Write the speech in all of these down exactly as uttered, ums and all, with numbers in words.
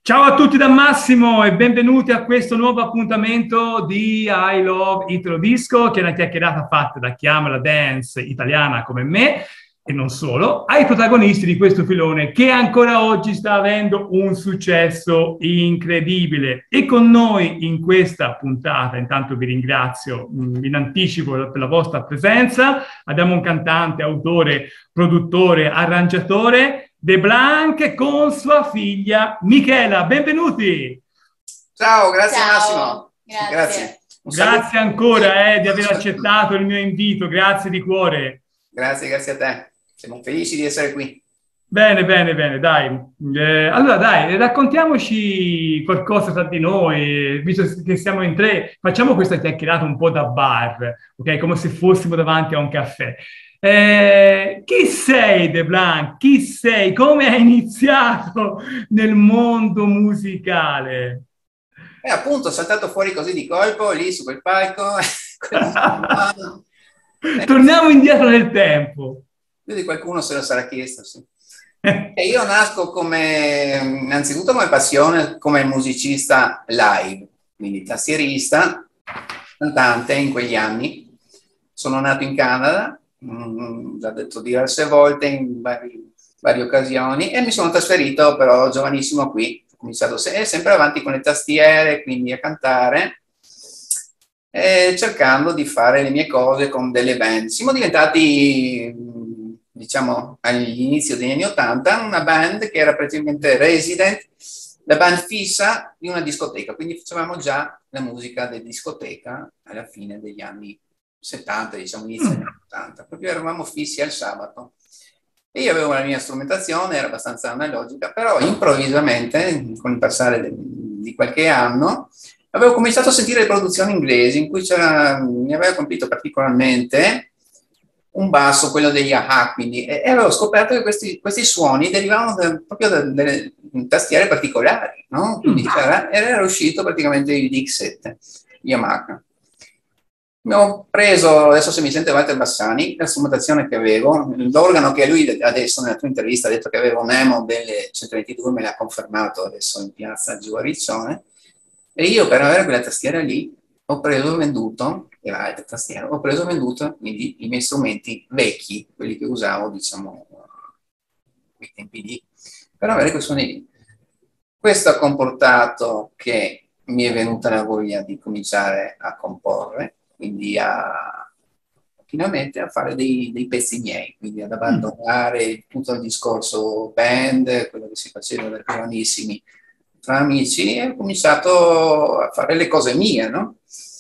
Ciao a tutti da Massimo e benvenuti a questo nuovo appuntamento di I Love Italo Disco, che è una chiacchierata fatta da chi ama la dance italiana come me e non solo, ai protagonisti di questo filone che ancora oggi sta avendo un successo incredibile. E con noi in questa puntata, intanto vi ringrazio in anticipo per la vostra presenza, abbiamo un cantante, autore, produttore, arrangiatore, De Blanc con sua figlia Michela. Benvenuti! Ciao, grazie Ciao, Massimo. grazie. Grazie. Un Grazie saluto. ancora eh, di aver accettato il mio invito, grazie di cuore. Grazie, grazie a te. Siamo felici di essere qui. Bene, bene, bene, dai. Eh, allora dai, raccontiamoci qualcosa tra di noi, visto che siamo in tre, facciamo questa chiacchierata un po' da bar, ok? Come se fossimo davanti a un caffè. Eh, chi sei, De Blanc? Chi sei? Come hai iniziato nel mondo musicale? E appunto, ho saltato fuori così di colpo, lì su quel palco. Torniamo indietro nel tempo. Più di qualcuno se lo sarà chiesto, sì. E io nasco come, innanzitutto come passione, come musicista live, quindi tastierista, cantante in quegli anni. Sono nato in Canada, mh, l'ho detto diverse volte in vari, varie occasioni, e mi sono trasferito però giovanissimo qui. Ho cominciato se sempre avanti con le tastiere, quindi a cantare, e cercando di fare le mie cose con delle band. Siamo diventati, diciamo, all'inizio degli anni Ottanta, una band che era praticamente resident, la band fissa di una discoteca, quindi facevamo già la musica di discoteca alla fine degli anni settanta, diciamo, inizio degli anni ottanta, proprio eravamo fissi al sabato. E io avevo la mia strumentazione, era abbastanza analogica, però improvvisamente, con il passare di qualche anno, avevo cominciato a sentire le produzioni inglesi in cui c'era, mi aveva colpito particolarmente un basso, quello degli A-ha, quindi, e, e avevo scoperto che questi, questi suoni derivavano da, proprio da delle tastiere particolari, no? Quindi c'era, era uscito praticamente il D X sette Yamaha. Mi ho preso, adesso se mi sente Walter Bassani, la strumentazione che avevo, l'organo che lui adesso nella tua intervista ha detto che avevo un Emo delle centoventidue, me l'ha confermato adesso in piazza giù a Riccione, e io per avere quella tastiera lì ho preso e venduto, e l'altra tastiera, ho preso e venduto quindi i miei strumenti vecchi, quelli che usavo, diciamo, ai tempi lì, per avere quei suoni lì. Questo ha comportato che mi è venuta la voglia di cominciare a comporre, quindi a, finalmente a fare dei, dei pezzi miei, quindi ad abbandonare tutto il discorso band, quello che si faceva da giovanissimi tra amici, e ho cominciato a fare le cose mie, no?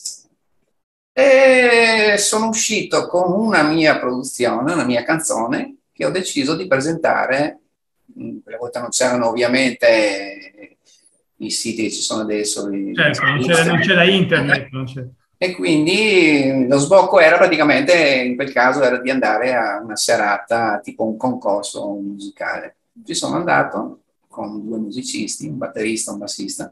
E sono uscito con una mia produzione, una mia canzone, che ho deciso di presentare. Quella volta non c'erano ovviamente i siti che ci sono adesso. Certo, non c'era, non c'era internet, non c'era. E quindi lo sbocco era praticamente, in quel caso, era di andare a una serata, tipo un concorso musicale. Ci sono andato con due musicisti, un batterista e un bassista,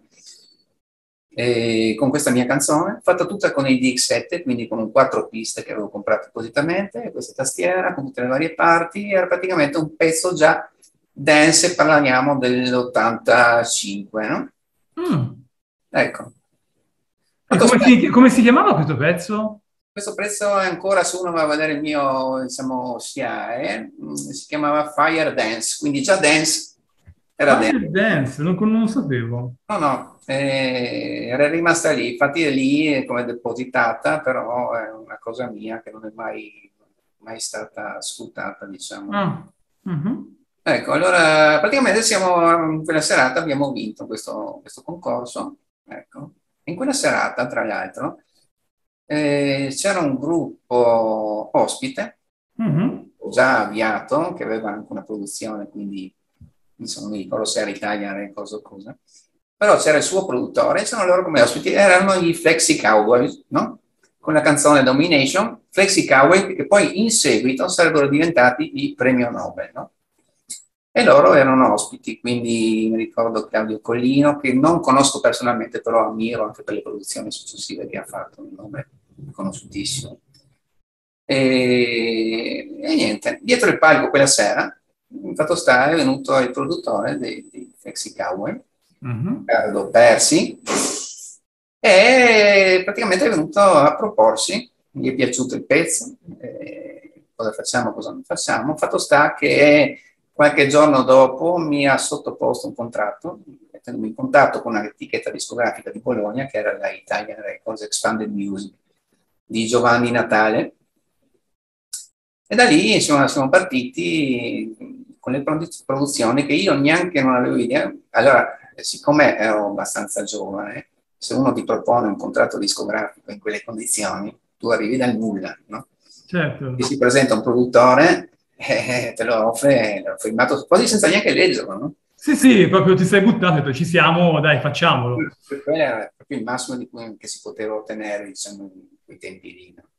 e con questa mia canzone, fatta tutta con il D X sette, quindi con un quattro piste che avevo comprato appositamente, e questa tastiera con tutte le varie parti, era praticamente un pezzo già dance, parliamo dell'ottantacinque, no? Mm. Ecco. E come si, come si chiamava questo pezzo? Questo pezzo è ancora, se uno va a vedere il mio, diciamo, S I A E, si chiamava Fire Dance, quindi già dance era Fire dance. Dance, non, non lo sapevo. No, no, eh, era rimasta lì, infatti è lì come depositata, però è una cosa mia che non è mai, mai stata sfruttata, diciamo. Ah. Uh-huh. Ecco, allora praticamente siamo, in quella serata abbiamo vinto questo, questo concorso, ecco. In quella serata, tra l'altro, eh, c'era un gruppo ospite, uh-huh, già avviato, che aveva anche una produzione, quindi insomma, non mi ricordo se era Italian Records o cosa, però c'era il suo produttore, c'erano loro come ospiti, erano i Flexi Cowboys, no? Con la canzone Domination, Flexi Cowboys, che poi in seguito sarebbero diventati i premio Nobel, no? E loro erano ospiti, quindi mi ricordo Claudio Collino, che non conosco personalmente, però ammiro anche per le produzioni successive che ha fatto, un nome conosciutissimo. E, e niente, dietro il palco quella sera, in fatto sta, è venuto il produttore dei, dei Flexi Cowboy, Mm-hmm. Riccardo Persi, e praticamente è venuto a proporsi, gli è piaciuto il pezzo, eh, cosa facciamo, cosa non facciamo. Fatto sta che qualche giorno dopo mi ha sottoposto un contratto, mettendomi in contatto con un'etichetta discografica di Bologna, che era la Italian Records Expanded Music di Giovanni Natale, e da lì insomma, siamo partiti con le produzioni che io neanche non avevo idea. Allora, siccome ero abbastanza giovane, se uno ti propone un contratto discografico in quelle condizioni, tu arrivi dal nulla, no? Certo. Ti si presenta un produttore e eh, te lo offre, l'ho firmato quasi senza neanche leggerlo, no? Sì, sì, proprio ti sei buttato e detto, ci siamo, dai, facciamolo. Quello era proprio il massimo di cui, che si poteva ottenere, diciamo, in quei tempi lì, no?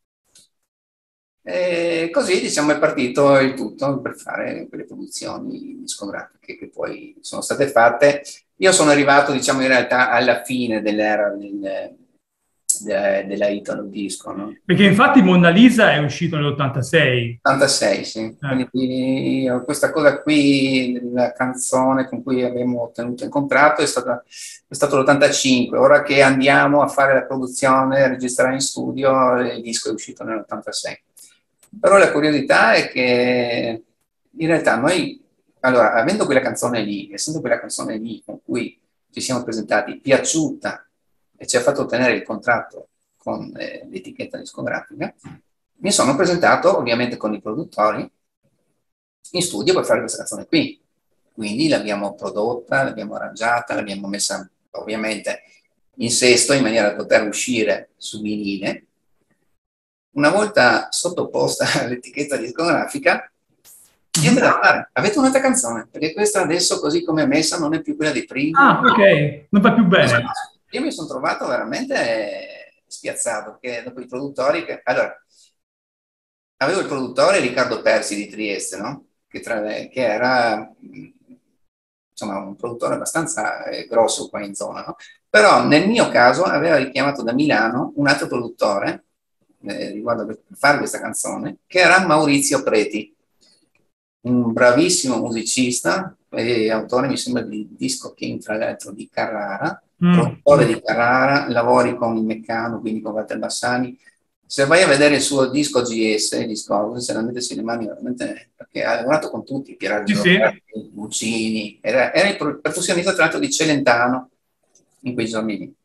E così, diciamo, è partito il tutto per fare quelle produzioni discografiche che poi sono state fatte. Io sono arrivato, diciamo, in realtà alla fine dell'era del, de, della Italo Disco, no? Perché infatti Mona Lisa è uscito nell'ottantasei. ottantasei, sì. Eh. Quindi io, questa cosa qui, la canzone con cui abbiamo ottenuto il contratto è, stata, è stato l'ottantacinque. Ora che andiamo a fare la produzione, a registrare in studio, il disco è uscito nell'ottantasei. Però la curiosità è che in realtà noi, allora, avendo quella canzone lì, essendo quella canzone lì con cui ci siamo presentati piaciuta e ci ha fatto ottenere il contratto con eh, l'etichetta discografica, mi sono presentato ovviamente con i produttori in studio per fare questa canzone qui. Quindi l'abbiamo prodotta, l'abbiamo arrangiata, l'abbiamo messa ovviamente in sesto in maniera da poter uscire su vinile. Una volta sottoposta all'etichetta discografica, niente da fare, avete un'altra canzone, perché questa adesso così come è messa non è più quella di prima. Ah, ok, non va più bene. Io mi sono trovato veramente spiazzato, perché dopo i produttori, che, allora, avevo il produttore Riccardo Persi di Trieste, no? Che, tra le, che era insomma un produttore abbastanza eh, grosso qua in zona, no? Però nel mio caso aveva richiamato da Milano un altro produttore eh, riguardo per fare questa canzone, che era Maurizio Preti, un bravissimo musicista e autore, mi sembra, di Disco King, tra l'altro, di Carrara, Mm. produttore di Carrara, lavori con il Meccano, quindi con Walter Bassani. Se vai a vedere il suo disco G S, il disco, se la mettessi le mani veramente, perché ha lavorato con tutti, Pierangelo, Sì, sì. Guccini, era, era il percussionista tra l'altro di Celentano in quei giorni lì.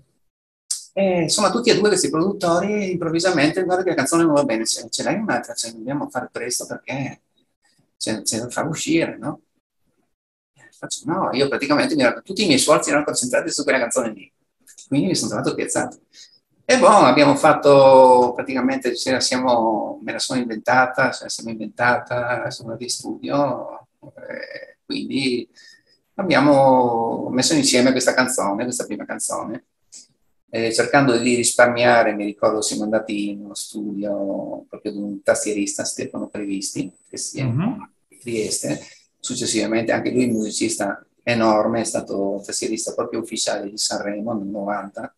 E, insomma, tutti e due questi produttori improvvisamente, guarda che la canzone non va bene, ce, ce l'hai un'altra, ce dobbiamo fare presto perché ce, ce la fa uscire, no? Faccio, no, io praticamente mi ero, tutti i miei sforzi erano concentrati su quella canzone lì, quindi mi sono trovato piazzato. E boh, abbiamo fatto praticamente, ce la siamo, me la sono inventata, ce la siamo inventata, sono andati in studio, eh, quindi abbiamo messo insieme questa canzone, questa prima canzone, eh, cercando di risparmiare. Mi ricordo siamo andati in uno studio proprio di un tastierista, Stefano Previsti, che si è Mm-hmm. di Trieste, successivamente anche lui musicista enorme, è stato tastierista proprio ufficiale di Sanremo nel novanta,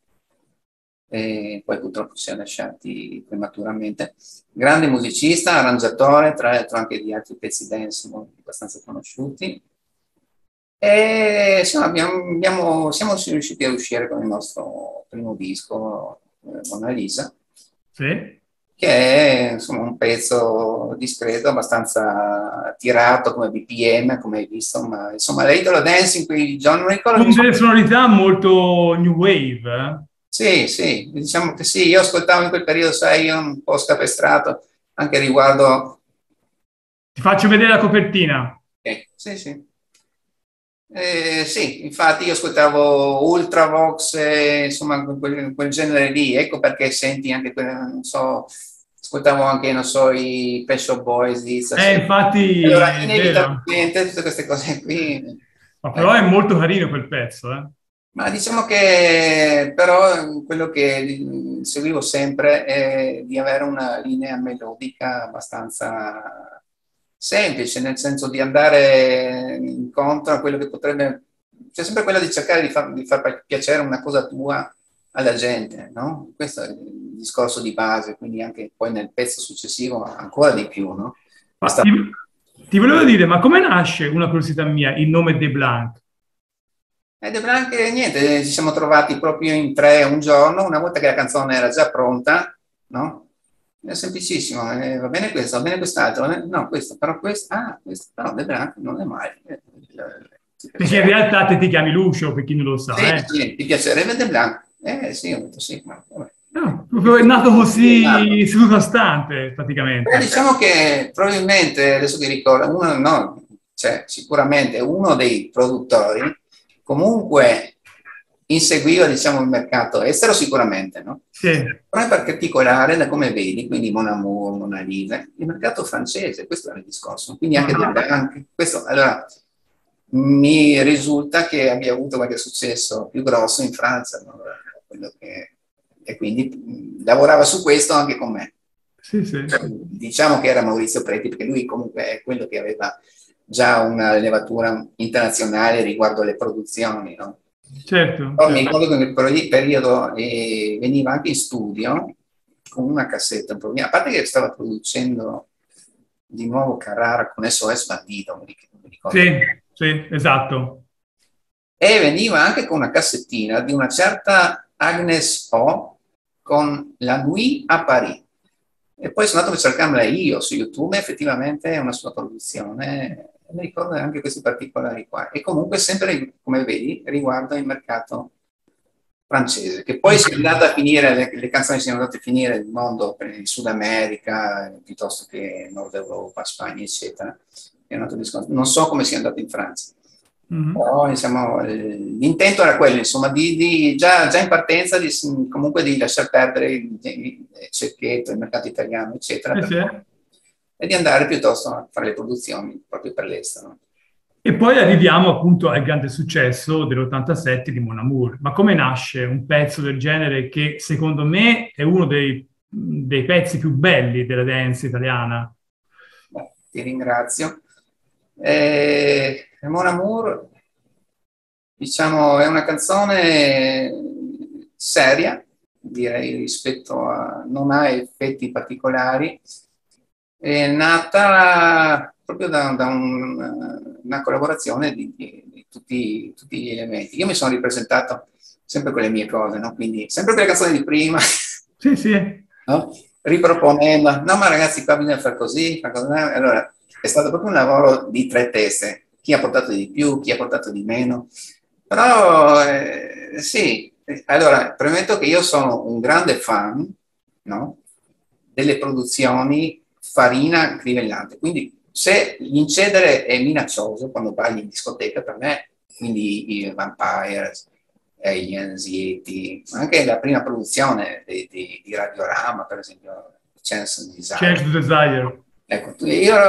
e poi purtroppo si è lasciati prematuramente. Grande musicista, arrangiatore, tra l'altro anche di altri pezzi dance abbastanza conosciuti. E insomma, abbiamo, abbiamo, siamo riusciti a uscire con il nostro primo disco, eh, Mona Lisa, Sì. che è insomma un pezzo discreto, abbastanza tirato come B P M, come hai visto, ma insomma l'Italo Dance in quei giorni, non ricordo. Con delle sonorità molto new wave, eh? Sì, sì, diciamo che sì, io ascoltavo in quel periodo, sai, io un po' scapestrato anche riguardo. Ti faccio vedere la copertina. Eh, sì, sì. Eh, sì, infatti io ascoltavo Ultravox, eh, insomma, quel, quel genere lì, ecco perché senti anche, quelle, non so, ascoltavo anche, non so, i Pet Shop Boys di Eh, stasera. infatti, Allora, è vero. inevitabilmente tutte queste cose qui. Ma però eh, è molto carino quel pezzo, eh? Ma diciamo che però quello che seguivo sempre è di avere una linea melodica abbastanza semplice, nel senso di andare incontro a quello che potrebbe, c'è sempre quella di cercare di far, di far piacere una cosa tua alla gente, no? Questo è il discorso di base, quindi anche poi nel pezzo successivo ancora di più, no? È Ma stato. ti, ti volevo dire, ma come nasce, una curiosità mia, il nome De Blanc? E De Blanc, niente, ci siamo trovati proprio in tre un giorno, una volta che la canzone era già pronta, no? È semplicissimo, eh, va bene questo, va bene quest'altro, va bene- no, questo, però questo, ah, questo, però De Blanc non è male. Eh, eh, ti Perché in piacerebbe? realtà te ti chiami Lucio, per chi non lo Sì, sa, eh. sì, ti piacerebbe De Blanc? Eh sì, ho detto sì, ma vabbè. No, E proprio è quindi nato così è nato. così seduto stante, Però praticamente. diciamo che probabilmente, adesso ti ricordo, uno, no, cioè, sicuramente uno dei produttori comunque inseguiva, diciamo, il mercato estero sicuramente, no? Sì, Però in particolare, da come vedi, quindi Mon Amour, Mona Lisa, il mercato francese, questo era il discorso, quindi anche del ah, Bank, questo, allora, mi risulta che abbia avuto qualche successo più grosso in Francia, no? Quello che, e quindi mh, lavorava su questo anche con me. sì, sì, Diciamo che era Maurizio Preti, perché lui comunque è quello che aveva già una levatura internazionale riguardo alle produzioni, no? certo, Però mi certo. ricordo che in quel periodo eh, veniva anche in studio con una cassetta, un problema. A parte che stava producendo di nuovo Carrara con S O S Bandito, non mi ricordo. Sì, sì, esatto. E veniva anche con una cassettina di una certa Agnes O con La Nuit à Paris. E poi sono andato a cercarmela io su YouTube, effettivamente è una sua produzione, e mi ricordo anche questi particolari qua. E comunque sempre, come vedi, riguarda il mercato francese, che poi si è Francese. andata a finire, le, le canzoni si sono andate a finire nel mondo, per il Sud America, eh, piuttosto che Nord Europa, Spagna, eccetera. È un altro discorso. Non so come sia andato in Francia. Mhm. Però, diciamo, eh, l'intento era quello, insomma, di, di- già, già in partenza di, comunque di lasciar perdere il, il cerchietto, il mercato italiano, eccetera, Eh per- sì. e di andare piuttosto a fare le produzioni proprio per l'estero. E poi arriviamo appunto al grande successo dell'ottantasette di Mon Amour. Ma come nasce un pezzo del genere che secondo me è uno dei, dei pezzi più belli della dance italiana? Beh, ti ringrazio. Eh, Mon Amour, diciamo, è una canzone seria, direi, rispetto a... non ha effetti particolari. È nata proprio da, da un- una collaborazione di, di- di tutti, tutti gli elementi. Io mi sono ripresentato sempre con le mie cose, no? Quindi sempre con le canzoni di prima, Sì, sì. no? Riproponendo, no ma ragazzi qua bisogna fare così, fare così. Allora è stato proprio un lavoro di tre teste, chi ha portato di più, chi ha portato di meno, però eh, sì, allora premetto che io sono un grande fan, no? Delle produzioni Farina crivellante, quindi se l'incedere è minaccioso quando balli in discoteca per me, quindi i Vampires, eh, gli Anzieti, anche la prima produzione di, di, di Radiorama, per esempio, Chance Desire. Change the Desire. Ecco,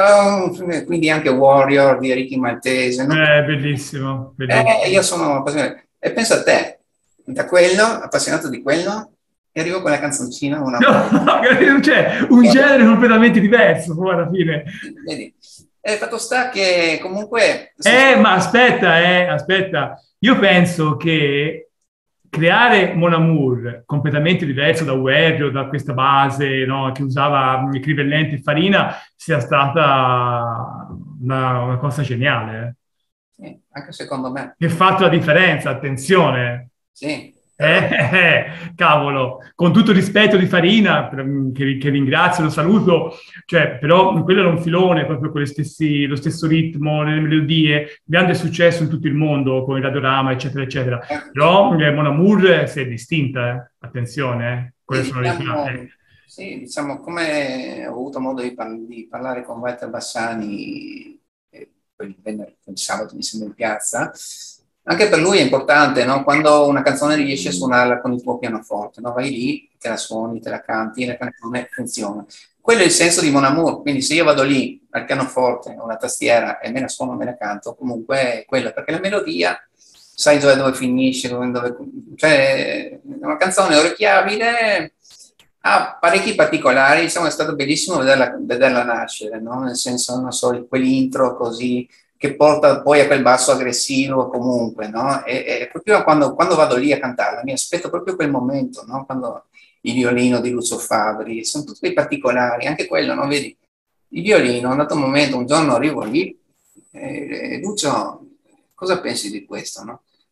io, quindi anche Warrior di Ricky Maltese, no? È bellissimo, Eh, io bellissimo. sono appassionato. E pensa a te, da quello, appassionato di quello, e arrivo con la canzoncina una No, cioè, un genere completamente diverso, poi alla fine. Vedi? E fatto sta che comunque... Eh, ma aspetta, eh, aspetta. Io penso che creare Mon Amour completamente diverso da Warrior, da questa base, no, che usava mm, crivellenti e farina, sia stata una, una cosa geniale. Sì, anche secondo me. Eh. Che ha fatto la differenza, attenzione. Sì, Eh, però... eh, cavolo, con tutto il rispetto di Farina, per- che, che ringrazio, lo saluto, cioè, però quello era un filone proprio con gli stessi, lo stesso ritmo, le melodie, grande successo in tutto il mondo con il Radiorama, eccetera, eccetera. eh, Però eh, Mon Amour si è distinta, eh. Attenzione, eh, con sì, le sonorità. diciamo, Eh. sì, diciamo, come ho avuto modo di, par- di parlare con Walter Bassani eh, quel venerdì, quel sabato mi sembra in piazza, anche per lui è importante, no? Quando una canzone riesci a suonarla con il tuo pianoforte, no? Vai lì, te la suoni, te la canti, la canzone funziona. Quello è il senso di Mon Amour, quindi se io vado lì al pianoforte o alla tastiera e me la suono, me la canto, comunque è quella, perché la melodia sai già dove finisce, dove, dove, cioè una canzone orecchiabile, ha parecchi particolari, diciamo è stato bellissimo vederla, vederla nascere, no? Nel senso, non so, quell'intro così che porta poi a quel basso aggressivo comunque, no? E, e proprio quando, quando vado lì a cantarla mi aspetto proprio quel momento, no? Quando il violino di Lucio Fabri, sono tutti quei particolari, anche quello, no? Vedi, il violino, è andato un momento, un giorno arrivo lì, e, e Lucio, cosa pensi di questo, no?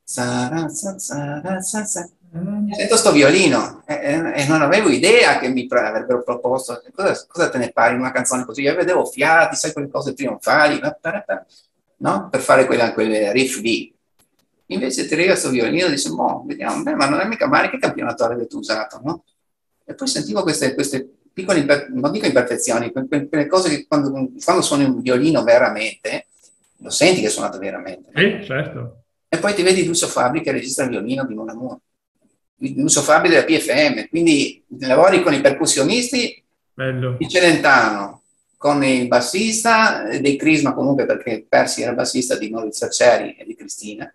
Zara, zara, zara, zara. Sento sto violino e, e non avevo idea che mi avrebbero proposto cosa, cosa te ne pari una canzone così. Io vedevo fiati, sai, quelle cose trionfali, no? Per fare quella, quelle riff lì. Invece ti arriva questo violino e dice, boh, vediamo, beh, ma non è mica male, che campionato avete usato, no? E poi sentivo queste, queste piccole, non dico imperfezioni, quelle cose che quando, quando suoni un violino veramente, lo senti che è suonato veramente. Sì, no? Certo. E poi ti vedi Lucio Fabbri che registra il violino di Mon Amour. Lucio Fabbri della P F M, quindi lavori con i percussionisti Bello. di Celentano, con il bassista dei Crisma comunque, perché Persi era bassista di Maurizio Ceri e di Cristina.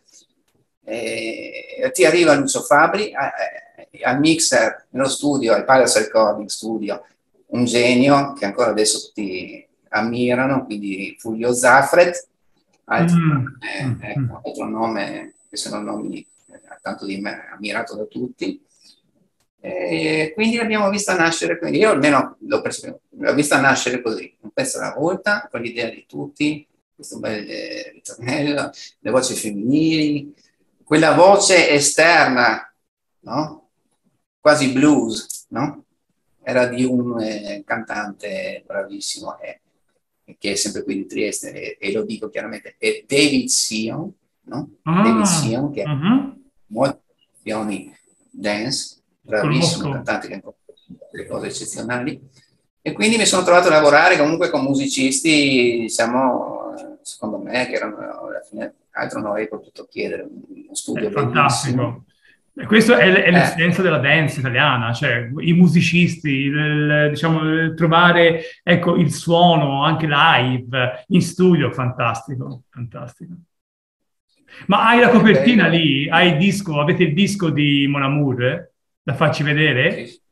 E ti arriva Lucio Fabbri al mixer nello studio, al Palace Recording Studio, un genio che ancora adesso tutti ammirano, quindi Fulvio Zaffret, altro, mm. eh, ecco, altro nome che sono nomi tanto di me, ammirato da tutti. E quindi l'abbiamo vista nascere, quindi io almeno l'ho, l'ho vista nascere così, un pezzo alla volta, con l'idea di tutti, questo bel ritornello, le voci femminili, quella voce esterna, no? Quasi blues, no? Era di un eh, cantante bravissimo, eh, che è sempre qui di Trieste, e, e lo dico chiaramente, è David Sion, no? Ah, David Sion, che uh-huh. è molto campioni dance, bravissimo cantante che ha delle cose eccezionali, e quindi mi sono trovato a lavorare comunque con musicisti, diciamo, secondo me, che erano alla fine, altro non avrei potuto chiedere, uno studio è bellissimo. Fantastico. Questo è, è l'essenza eh. della dance italiana, cioè i musicisti, il, diciamo, il trovare, ecco, il suono anche live, in studio, fantastico, fantastico. Ma hai la copertina lì? Hai il disco? Avete il disco di Mon Amour? Eh? Da farci vedere? Sì.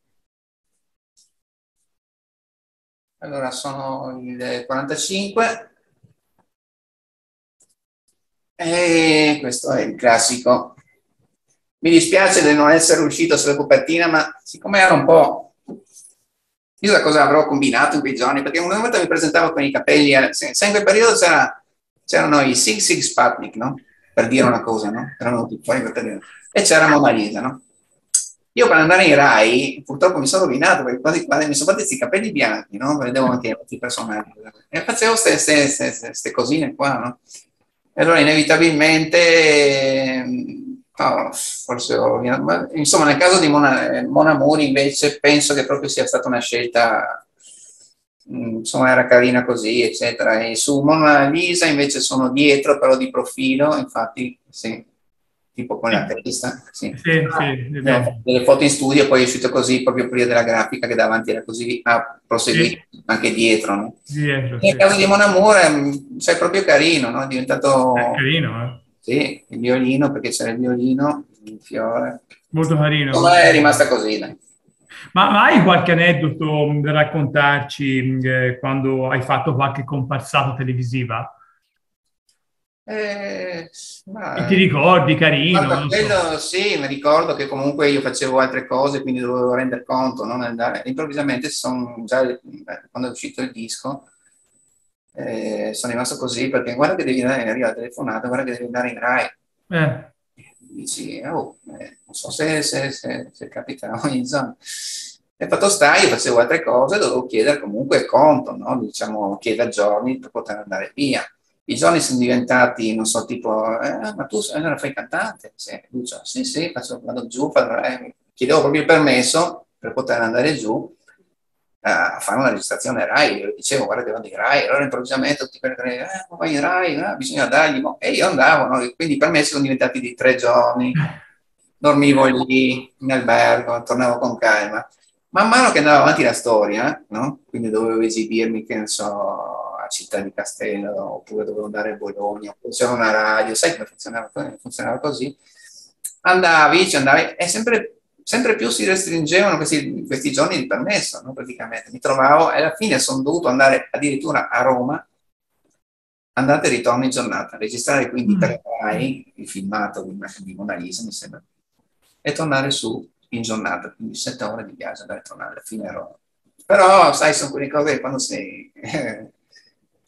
Allora, sono il quarantacinque e questo è il classico. Mi dispiace di non essere uscito sulla copertina, ma siccome era un po'... Io da cosa avrò combinato in quei giorni? Perché una volta mi presentavo con i capelli... Se in quel periodo c'era, c'erano i Sig Sig Sputnik, no? Per dire una cosa, no? Erano tutti fuori per dire. E c'era Mona Lisa, no? Io per andare in Rai, purtroppo mi sono rovinato, perché quasi, quasi mi sono fatti questi capelli bianchi, no? Vedevo anche altri personaggi. E facevo queste cosine qua, no? E allora inevitabilmente... No, forse ho, insomma, nel caso di Mona, Mon Amour invece penso che proprio sia stata una scelta, insomma, era carina così, eccetera. E su Mona Lisa invece sono dietro, però di profilo, infatti, sì, tipo con la testa, sì. Sì, sì, no, delle foto in studio, poi è uscito così proprio prima della grafica, che davanti era così, ha proseguito sì. Anche dietro, no? Dietro, nel sì. caso di Mon Amour c'è proprio carino, no? È diventato... È carino, eh? Sì, il violino, perché c'era il violino, il fiore. Molto carino. Insomma, è rimasta così, dai. Ma, ma hai qualche aneddoto da raccontarci eh, quando hai fatto qualche comparsata televisiva? Eh, ma, e ti ricordi, carino? Guarda, quello, so. Sì, mi ricordo che comunque io facevo altre cose, quindi dovevo rendere conto, no? Nel, improvvisamente sono già, quando è uscito il disco, eh, sono rimasto così, perché guarda che devi andare, arriva la telefonata, guarda che devi andare in Rai. Eh. Dici, oh, eh, non so se, se, se, se capita ogni giorno. E fatto sta, io facevo altre cose, dovevo chiedere comunque conto, no? Diciamo, chiedere giorni per poter andare via. I giorni sono diventati, non so, tipo, eh, ma tu allora fai cantante? Sì, Lucio, sì, sì, faccio, vado giù, eh, chiedevo proprio il permesso per poter andare giù a fare una registrazione Rai. Io dicevo, guarda che vado in Rai, allora improvvisamente tutti per dire, eh, ma vai in Rai, eh, bisogna dargli, no? E io andavo, no? Quindi i permessi sono diventati di tre giorni, dormivo lì in albergo, tornavo con calma. Man mano che andava avanti la storia, no? Quindi dovevo esibirmi, che ne so, a Città di Castello, oppure dovevo andare a Bologna, oppure c'era una radio, sai come funzionava, funzionava così? Andavi, ci andavi, e sempre... sempre più si restringevano questi, questi giorni di permesso, no? Praticamente mi trovavo, e alla fine sono dovuto andare addirittura a Roma, andate e ritorno in giornata, registrare quindi mm. per Rai il filmato di, di Mona Lisa, mi sembra, e tornare su in giornata, quindi sette ore di viaggio, andare e tornare, alla fine ero... Però, sai, sono quelle cose che quando sei...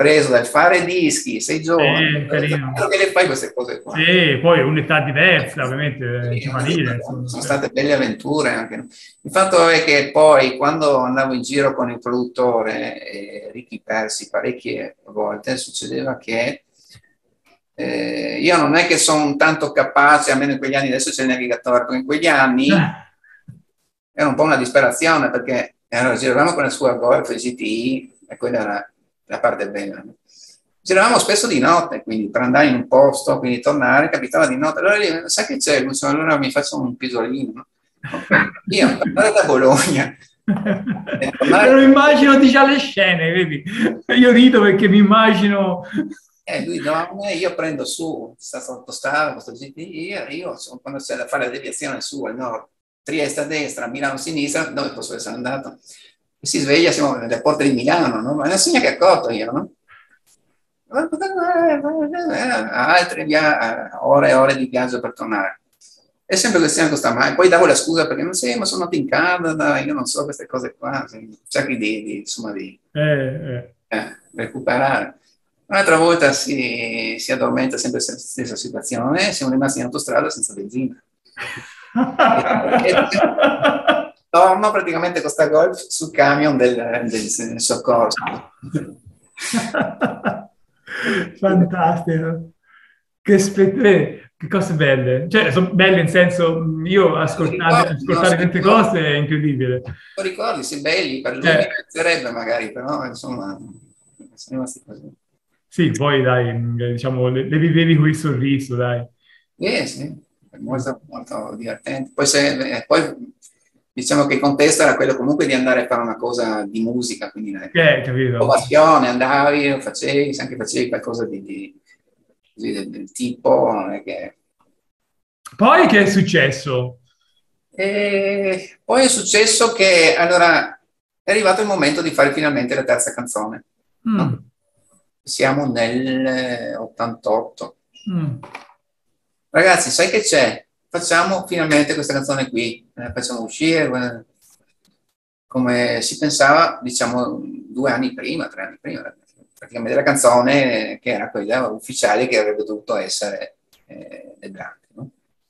preso dal fare dischi, sei giovane, Sì, carino. che le fai queste cose qua? Sì, poi un'età diversa, ovviamente, Sì, giovanile, insomma. sono Cioè. state belle avventure anche. Il fatto è che poi quando andavo in giro con il produttore, eh, Ricky Persi, parecchie volte succedeva che eh, io non è che sono tanto capace, almeno in quegli anni, adesso c'è il navigatore, ma in quegli anni era un po' una disperazione perché allora, giravamo con la sua Golf G T I e quella era la parte bella. Giravamo spesso di notte, quindi per andare in un posto, quindi tornare, capitava di notte. Allora lì, sai che c'è? Allora mi faccio un pisolino. No? Ok, io tornare da Bologna. Me lo immagino di già le scene, vedi? Io rido perché mi immagino... Eh, lui dorme, io prendo su, sta sottostrada, questo G T I, io quando c'è da fare la deviazione su al nord, Trieste a destra, Milano a sinistra, dove posso essere andato? E si sveglia, siamo nelle porte di Milano, no? Ma non segna che accorto io, no? Altre via, ore e ore di viaggio per tornare. È sempre questione di questa mai. Poi davo la scusa perché non sei, ma sono andato in Canada, io non so queste cose qua, cerchi di, di, insomma, di Eh, eh. eh, recuperare. Un'altra volta si, si addormenta sempre nella stessa situazione, siamo rimasti in autostrada senza benzina. Torno praticamente con sta Golf sul camion del, del, del soccorso. Fantastico. Che, spe- che cose belle. Cioè, sono belle in senso, io ascoltare, Ricordi, no? ascoltare certe cose è incredibile. Ricordi, sì, belli, per lui mi Eh, piacerebbe magari, però insomma, sono rimasti così. sì, poi dai, diciamo, le, le vivevi con il sorriso, dai. Sì, sì, è molto, molto divertente. Poi, se, eh, poi diciamo che il contesto era quello comunque di andare a fare una cosa di musica, quindi eh, Eh, con capito? passione, andavi, lo facevi, se anche facevi qualcosa di, di- così del, del tipo, non è che... Poi che è successo? E poi è successo che, allora, è arrivato il momento di fare finalmente la terza canzone, no? Mm, Siamo nel ottantotto. mm. Ragazzi, sai che c'è? Facciamo finalmente questa canzone qui, eh, facciamo uscire, eh, come si pensava, diciamo, due anni prima, tre anni prima, praticamente la canzone che era quella ufficiale che avrebbe dovuto essere eh, del brano, no?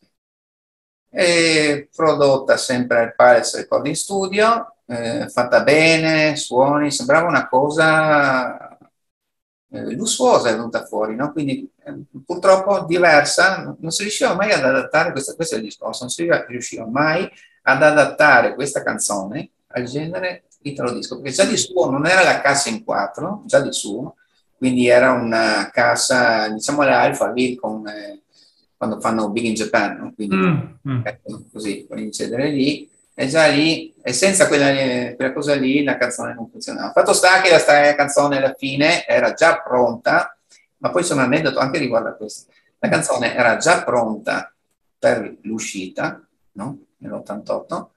E prodotta sempre al Palace Recording Studio, eh, fatta bene, suoni, sembrava una cosa eh, lussuosa è venuta fuori, no? Quindi eh, purtroppo diversa, non si riusciva mai ad adattare, questa, questo è il discorso, non si riusciva mai ad adattare questa canzone al genere italo disco, perché già di suo non era la cassa in quattro, già di suo, quindi era una cassa, diciamo l'alfa lì con, eh, quando fanno Big in Japan, no? Quindi Mm, mm. ecco, così, puoi incedere lì, e già lì, e senza quella, quella cosa lì, la canzone non funzionava. Fatto sta che la, sta, canzone alla fine era già pronta, ma poi c'è un aneddoto anche riguardo a questo. La canzone era già pronta per l'uscita, no? Nell'ottantotto,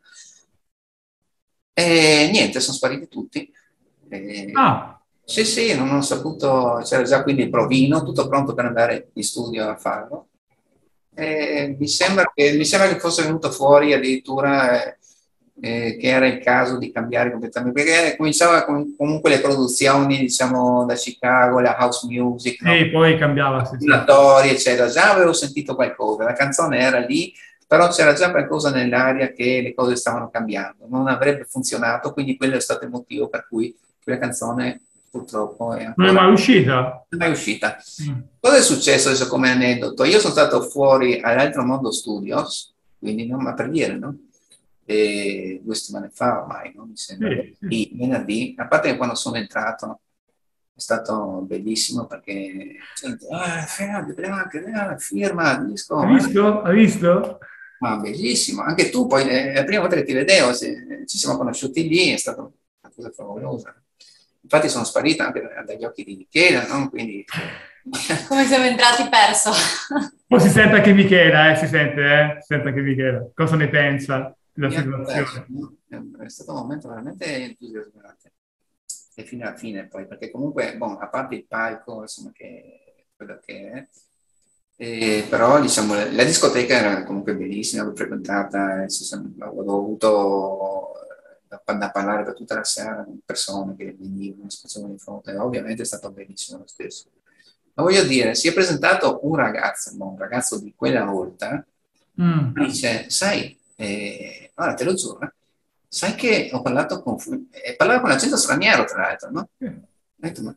e niente, sono spariti tutti. E, Ah, sì, sì, non ho saputo, c'era già quindi il provino, tutto pronto per andare in studio a farlo. E mi sembra che, mi sembra che fosse venuto fuori addirittura eh, eh, che era il caso di cambiare completamente, perché cominciava com- comunque le produzioni, diciamo, da Chicago, la house music, no? sì, poi cambiava, sì, sì. Eccetera. Già avevo sentito qualcosa, la canzone era lì, però c'era già qualcosa nell'aria che le cose stavano cambiando, non avrebbe funzionato, quindi quello è stato il motivo per cui quella canzone purtroppo è Non è ancora mai uscita? mai uscita. Mm. Cosa è successo adesso come aneddoto? Io sono stato fuori all'Altro Mondo Studios, quindi non, ma per dire, no? E due settimane fa ormai, no? Mi sembra, Sì, sì. venerdì, venerdì, a parte che quando sono entrato è stato bellissimo perché sento, ah, Fernando, firma, Hai disco, eh? visto? Hai visto? Ma bellissimo, anche tu poi, è la prima volta che ti vedevo, se, ci siamo conosciuti lì, è stata una cosa favolosa. Infatti sono sparita anche dagli occhi di Michele, no? Quindi... Come siamo entrati perso. Poi si sente anche Michela, eh, si sente, eh? Si sente anche Michela. Cosa ne pensa della Mi ha perso, situazione? no? È stato un momento veramente entusiasmante. E fino alla fine poi, perché comunque, bon, a parte il palco, insomma, che è quello che è, eh, però diciamo, la discoteca era comunque bellissima, l'ho frequentata, ho avuto da, da parlare per tutta la sera con persone che venivano, spaziavano di fronte, ovviamente è stato bellissimo lo stesso. Ma voglio dire, si è presentato un ragazzo, un ragazzo di quella volta, mm. dice, sai, eh, allora te lo giuro, sai che ho parlato con, eh, parlava con l'accento straniero tra l'altro, no? Mm. Ho detto, ma,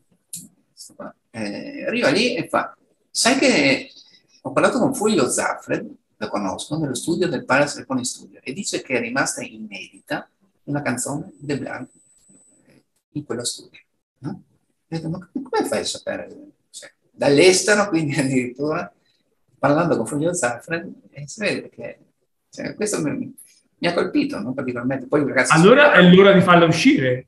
eh, arriva lì e fa, sai che ho parlato con Fulvio Zaffred, lo conosco, nello studio del Palace Recording Studio, e dice che è rimasta inedita una canzone di The Blanc in quello studio. No? Ho detto, ma come fai a sapere? Cioè, dall'estero, quindi addirittura, parlando con Fulvio Zaffred, e si vede che cioè, questo mi, mi ha colpito, no? Particolarmente. Poi, ragazzi, allora è l'ora di farla uscire.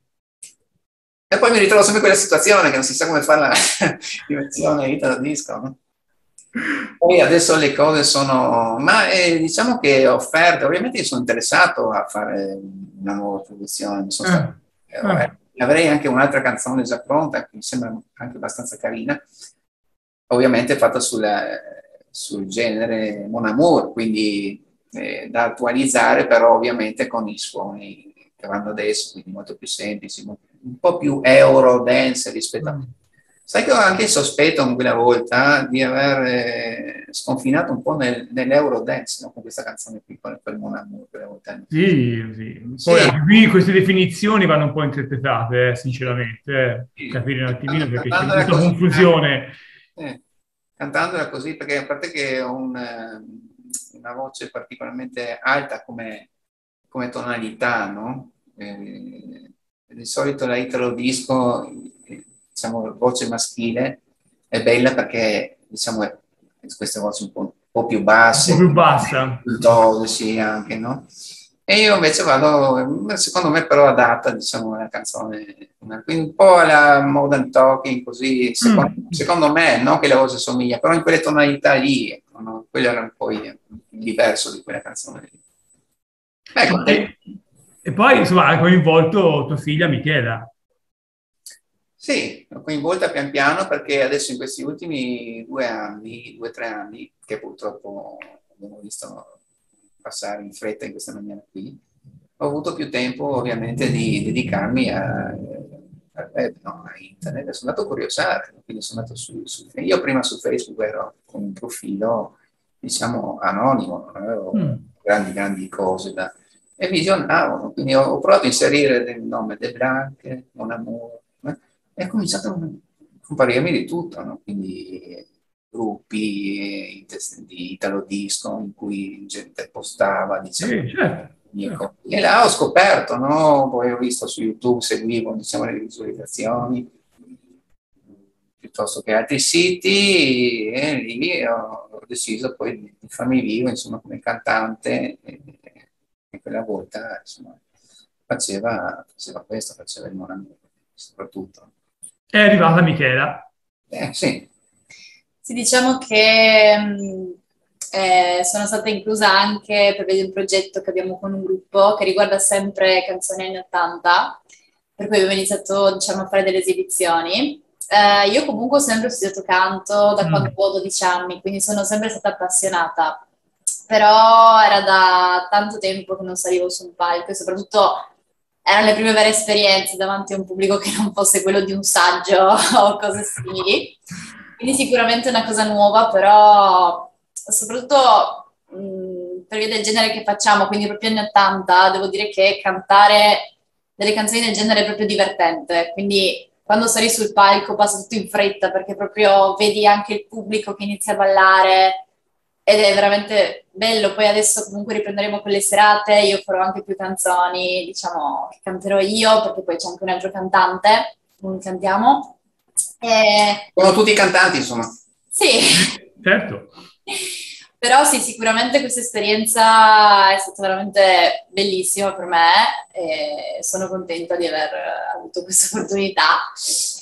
E poi mi ritrovo sempre in quella situazione che non si sa come fare la dimensione Italo Disco, no? Poi adesso le cose sono, ma eh, diciamo che offerte, ovviamente io sono interessato a fare una nuova produzione, mi sono stato, eh, eh. avrei anche un'altra canzone già pronta, che mi sembra anche abbastanza carina, ovviamente fatta sulla, sul genere Mon Amour, quindi eh, da attualizzare, però ovviamente con i suoni che vanno adesso, quindi molto più semplici, un po' più euro dance rispetto a... Sai che ho anche il sospetto quella volta di aver eh, sconfinato un po' nel, nell'Eurodance, no? Con questa canzone qui, con il Mon Amour, quella volta. Sì, sì. Poi sì. Anche qui queste definizioni vanno un po' interpretate, eh, sinceramente, eh. Sì. Capire un attimino perché c'è questa così, confusione. Eh, cantandola così, perché a parte che ho un, una voce particolarmente alta come, come tonalità, no? Eh, di solito la Italo Disco... diciamo, voce maschile è bella perché, diciamo, è, queste voci un po', un po' più basse, un po' più bassa, sì, anche, no? E io invece vado, secondo me però adatta, diciamo, la canzone, quindi un po' alla Modern Talking, così, secondo, mm. secondo me, non che la voce somiglia, però in quelle tonalità lì, ecco, no? Quello era poi diverso di quella canzone lì. Ecco, e, e poi, insomma, ha coinvolto tua figlia Michela. Sì, l'ho coinvolta pian piano perché adesso in questi ultimi due anni, due o tre anni, che purtroppo abbiamo visto passare in fretta in questa maniera qui, ho avuto più tempo ovviamente di dedicarmi a, al web, no, a internet, sono andato a curiosare, quindi sono andato su, su, io prima su Facebook ero con un profilo, diciamo, anonimo, non avevo mm. grandi, grandi cose da... e visionavo, quindi ho, ho provato a inserire il nome De Blanc, Mon Amour, e ho cominciato a comparirmi di tutto, no? Quindi gruppi di Italo Disco in cui gente postava, diciamo, sì, certo, certo. E là ho scoperto, no? Poi ho visto su YouTube, seguivo, diciamo, le visualizzazioni piuttosto che altri siti, e lì ho, ho deciso poi di farmi vivo, insomma, come cantante, e, e quella volta, insomma, faceva, faceva questo, faceva il Mon Amour, soprattutto. È arrivata Michela. Eh, sì. Sì, diciamo che mh, eh, sono stata inclusa anche per un progetto che abbiamo con un gruppo che riguarda sempre canzoni anni ottanta, per cui abbiamo iniziato, diciamo, a fare delle esibizioni. Eh, io comunque ho sempre studiato canto da mm. quando avevo dodici anni, quindi sono sempre stata appassionata, però era da tanto tempo che non salivo su un palco e soprattutto erano le prime vere esperienze davanti a un pubblico che non fosse quello di un saggio o cose simili. Quindi sicuramente è una cosa nuova, però soprattutto mh, per via del genere che facciamo, quindi proprio anni ottanta, devo dire che cantare delle canzoni del genere è proprio divertente. Quindi quando sali sul palco passa tutto in fretta perché proprio vedi anche il pubblico che inizia a ballare ed è veramente bello. Poi adesso comunque riprenderemo quelle serate, io farò anche più canzoni, diciamo, che canterò io, perché poi c'è anche un altro cantante, noi cantiamo. E... sono tutti cantanti, insomma. Sì. Certo. Però sì, sicuramente questa esperienza è stata veramente bellissima per me e sono contenta di aver avuto questa opportunità.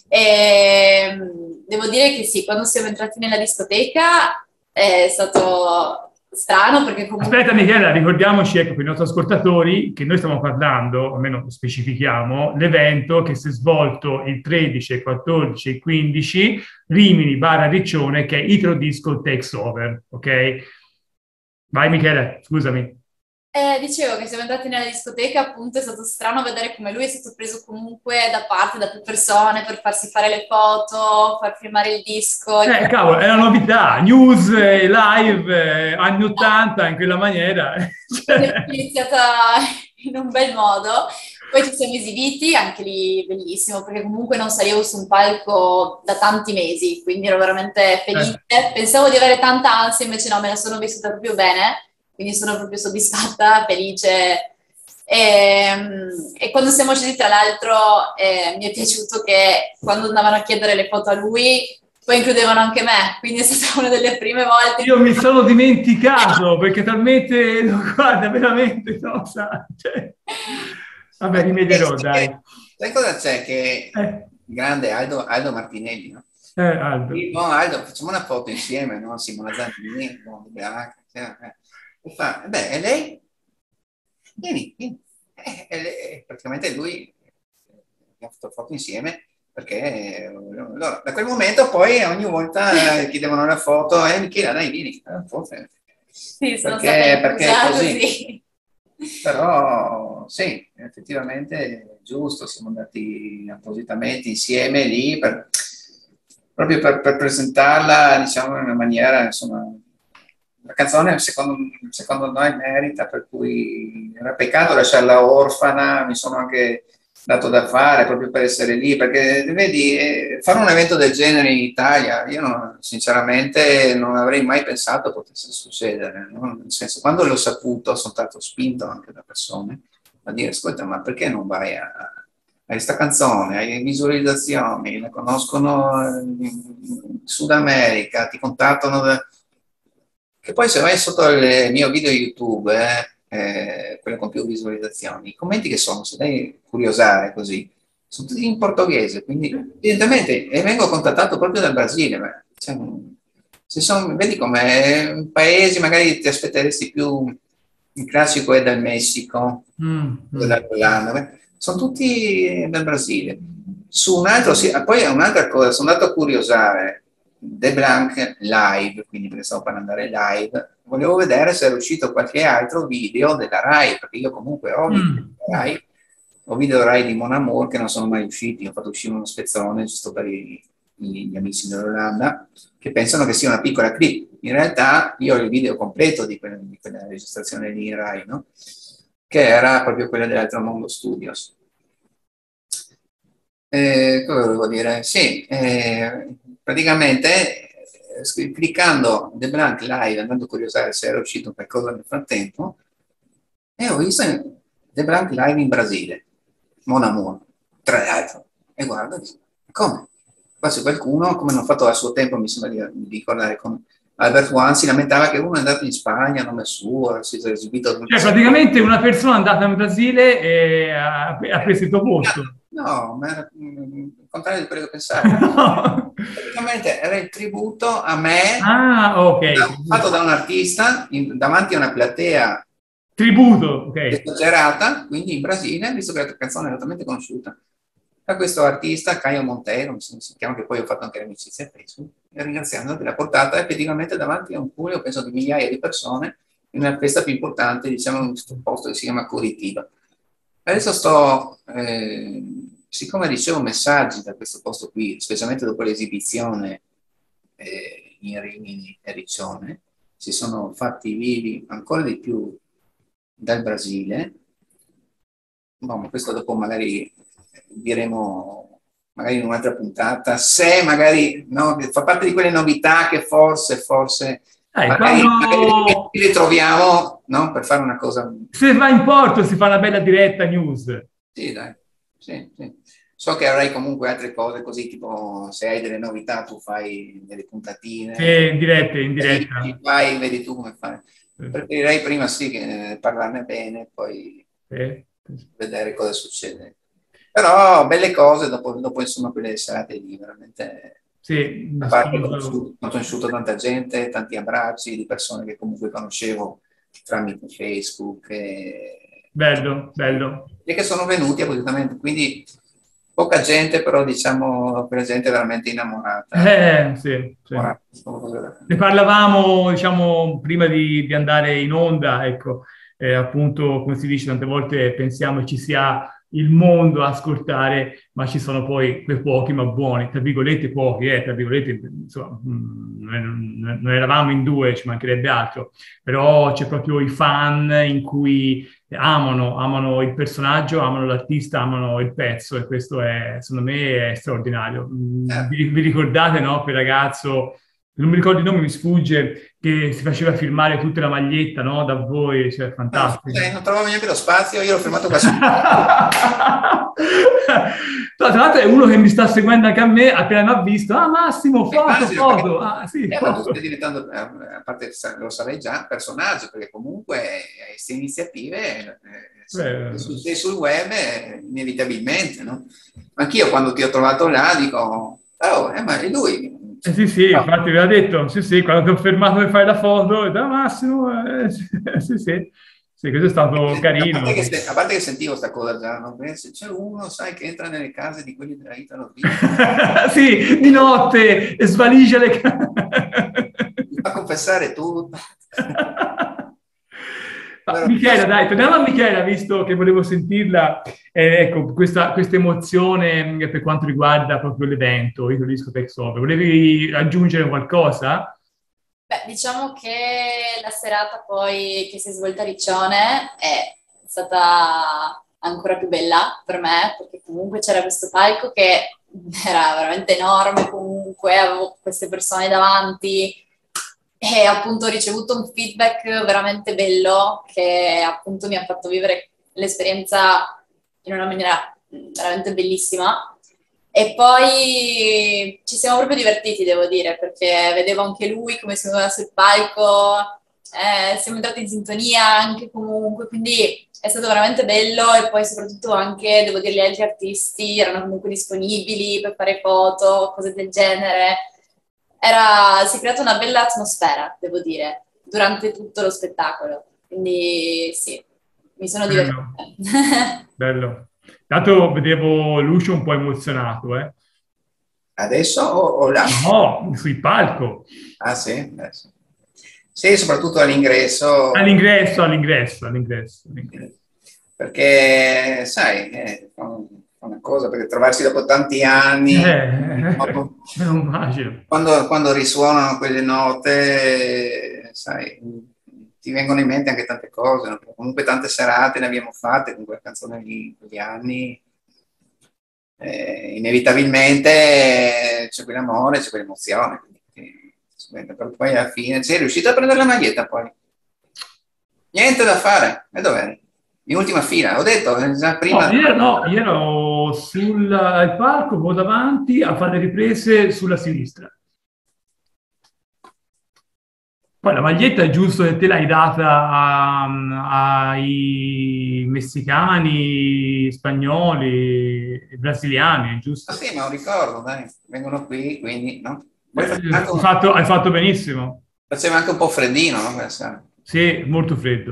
E devo dire che sì, quando siamo entrati nella discoteca è stato strano perché comunque... Aspetta Michela, ricordiamoci, ecco, per i nostri ascoltatori, che noi stiamo parlando, almeno specifichiamo, l'evento che si è svolto il tredici, quattordici e quindici, Rimini barra Riccione, che è Italo Disco Takes Over, ok? Vai Michele, scusami. Eh, dicevo che siamo andati nella discoteca, appunto è stato strano vedere come lui è stato preso comunque da parte da più persone per farsi fare le foto, far firmare il disco. E Eh, poi... cavolo, è la novità, news, eh, live, eh, anni ottanta, in quella maniera. È Cioè, iniziata in un bel modo. Poi ci siamo esibiti, anche lì bellissimo, perché comunque non salivo su un palco da tanti mesi, quindi ero veramente eh, felice. Pensavo di avere tanta ansia, invece no, me la sono vissuta proprio bene, quindi sono proprio soddisfatta, felice. E, e quando siamo scesi, tra l'altro, eh, mi è piaciuto che quando andavano a chiedere le foto a lui, poi includevano anche me, quindi è stata una delle prime volte in io cui... mi sono dimenticato perché talmente, guarda, veramente, no, sa, cioè, vabbè, Ma eh, rimedierò, sai che- dai. sai cosa c'è? Che Eh, il grande Aldo, Aldo Martinelli, no? eh, Aldo. Sì, no, Aldo, facciamo una foto insieme, no? Simona Zanini, no, Bianca, cioè, eh. E fa, beh, e lei? Vieni, vieni. Eh, e lei- praticamente lui abbiamo fatto foto insieme perché eh, allora, da quel momento poi ogni volta eh, chiedevano la foto e eh, Michela, dai, vieni, eh, forse. Sì, sono stata Perché, perché è inclusa così. così. Però sì, effettivamente è giusto, siamo andati appositamente insieme lì per- proprio per, per presentarla, diciamo, in una maniera, insomma, la canzone secondo, secondo noi merita, per cui era peccato lasciarla orfana, mi sono anche dato da fare proprio per essere lì, perché vedi, eh, fare un evento del genere in Italia, io non- sinceramente non avrei mai pensato potesse succedere, no? Nel senso, quando l'ho saputo sono stato spinto anche da persone a dire, ascolta, ma perché non vai a, a questa canzone, hai visualizzazioni, la conoscono in Sud America, ti contattano, da... che poi se vai sotto il mio video YouTube, eh, eh, quello con più visualizzazioni, i commenti che sono, se devi curiosare così, sono tutti in portoghese, quindi evidentemente, e vengo contattato proprio dal Brasile, ma, cioè, se sono, vedi come paesi magari ti aspetteresti più, il classico è dal Messico, Mm, o mm. dall'Olanda, sono tutti dal Brasile. Su un altro, sì, poi è un'altra cosa, sono andato a curiosare The Blank live, quindi perché stavo per andare live, volevo vedere se era uscito qualche altro video della Rai, perché io comunque ho video Mm, della Rai, ho video Rai di Mon Amour che non sono mai usciti, ho fatto uscire uno spezzone giusto per i, gli amici dell'Olanda che pensano che sia una piccola clip. In realtà io ho il video completo di quella, di quella registrazione lì in Rai, no? Che era proprio quella dell'Altro Mondo Studios. Eh, cosa volevo dire? Sì, eh, praticamente eh, cliccando The Blank Live, andando a curiosare se era uscito qualcosa nel frattempo, e ho visto The Blank Live in Brasile, Mon Amour, tra l'altro. E guarda, dico, come? Quasi qualcuno, come hanno fatto a suo tempo, mi sembra di, di ricordare, con Albert One, si lamentava che uno è andato in Spagna a nome suo, si è esibito ad un... Cioè, praticamente una persona è andata in Brasile e ha, ha preso il tuo posto. No, ma era mm, il contrario di quello che pensavo. No. Praticamente era il tributo a me, Ah, ok. fatto da un artista in- davanti a una platea Tributo, ok. esagerata, quindi in Brasile, visto che la canzone è altamente conosciuta da questo artista, Caio Monteiro, mi si chiama, che poi ho fatto anche l'amicizia a Facebook, e ringraziando che l'ha portata effettivamente davanti a un pubblico, penso di migliaia di persone, in una festa più importante, diciamo, in questo posto che si chiama Curitiba. Adesso sto, eh, siccome ricevo messaggi da questo posto qui, specialmente dopo l'esibizione eh, in Rimini e Riccione, si sono fatti vivi ancora di più dal Brasile. No, ma questo dopo magari diremo magari in un'altra puntata, se magari no, fa parte di quelle novità che forse, forse Dai, magari, magari quando ci ritroviamo, no, per fare una cosa. se va in porto si fa una bella diretta news. Sì, dai, sì, sì. So che avrai comunque altre cose così, tipo se hai delle novità tu fai delle Sì, puntatine, in diretta, in ci diretta. fai, vedi tu come fare. Sì, Preferirei prima sì che parlarne bene, poi sì. vedere cosa succede. Però belle cose dopo, dopo insomma quelle serate lì, veramente. Sì, A parte ho sposo. conosciuto, ho conosciuto tanta gente, tanti abbracci di persone che comunque conoscevo tramite Facebook e, Bello, bello. e che sono venuti appositamente, quindi poca gente, però diciamo quella gente veramente innamorata. Eh, sì, sì. innamorata, sono cose da- Ne parlavamo, diciamo, prima di, di andare in onda, ecco. eh, appunto, come si dice, tante volte pensiamo ci sia il mondo a ascoltare, ma ci sono poi quei pochi ma buoni, tra virgolette pochi, eh, tra virgolette, insomma, non, non eravamo in due, ci mancherebbe altro, però c'è proprio i fan in cui amano, amano il personaggio, amano l'artista, amano il pezzo, e questo è, secondo me, è straordinario. Vi, vi ricordate, no, quel ragazzo, non mi ricordo il nome, mi sfugge, che si faceva firmare tutta la maglietta, no, da voi, cioè, fantastico. No, non trovavo neanche lo spazio, io l'ho firmato quasi. Tra l'altro è uno che mi sta seguendo anche a me, appena mi ha visto, ah Massimo, foto, foto. Ah, sì, eh, foto. ma tu stai diventando, a parte lo sarei già, personaggio, perché comunque queste iniziative eh, sei sul web eh, inevitabilmente, no? Anch'io quando ti ho trovato là dico, oh, eh, ma è lui. Eh sì, sì, no. Infatti ve l'ha detto, sì, sì, quando ti ho fermato per fare la foto, da Massimo, eh, sì, sì. Sì, questo è stato eh, carino. A parte, che, a parte che sentivo sta cosa già, no? Se c'è uno, sai, che entra nelle case di quelli della Italo sì, di notte e svaligia le case. Mi fa confessare tutto. Ma, Michela, dai, torniamo a Michela, visto che volevo sentirla, eh, ecco, questa, questa emozione per quanto ribguarda proprio l'evento, Italo Disco Take Over. Volevi aggiungere qualcosa? Beh, diciamo che la serata poi che si è svolta a Riccione è stata ancora più bella per me, perché comunque c'era questo palco che era veramente enorme, comunque avevo queste persone davanti e appunto ho ricevuto un feedback veramente bello che appunto mi ha fatto vivere l'esperienza in una maniera veramente bellissima. E poi ci siamo proprio divertiti, devo dire, perché vedevo anche lui come si muoveva sul palco, eh, siamo entrati in sintonia anche comunque, quindi è stato veramente bello. E poi soprattutto anche, devo dire, gli altri artisti erano comunque disponibili per fare foto, cose del genere. Era, si è creata una bella atmosfera, devo dire, durante tutto lo spettacolo. Quindi sì, mi sono divertita. Bello. Bello. Tanto vedevo Lucio un po' emozionato, eh? Adesso o, o là? No, sul palco. Ah sì? Eh, sì. Sì, soprattutto all'ingresso. All'ingresso, all'ingresso, all'ingresso. all'ingresso. Perché, sai, è una cosa, perché trovarsi dopo tanti anni, eh, quando, non immagino. Quando, quando risuonano quelle note, sai, ti vengono in mente anche tante cose, no? Comunque tante serate ne abbiamo fatte con quella canzone lì in quegli anni. Eh, inevitabilmente c'è quell'amore, c'è quell'emozione, quindi, però poi alla fine sei riuscito a prendere la maglietta, poi niente da fare, e dov'eri? In ultima fila, ho detto già prima. No, io, no, io ero sul palco, un po' davanti a fare le riprese sulla sinistra. Poi la maglietta è giusto che te l'hai data ai messicani, spagnoli, brasiliani, giusto? Ah, sì, ma lo ricordo, dai, vengono qui, quindi, no? Eh, hai, fatto, hai fatto benissimo. Faceva anche un po' freddino, no? Sì, molto freddo.